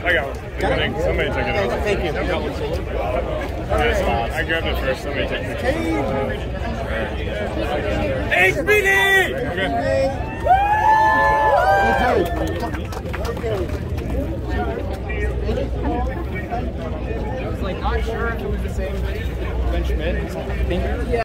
I got one. Somebody took it over. Thank you. Alright, so I grabbed it first. Somebody take it. HBD! I was like not sure if it was the same Ben Schmidt.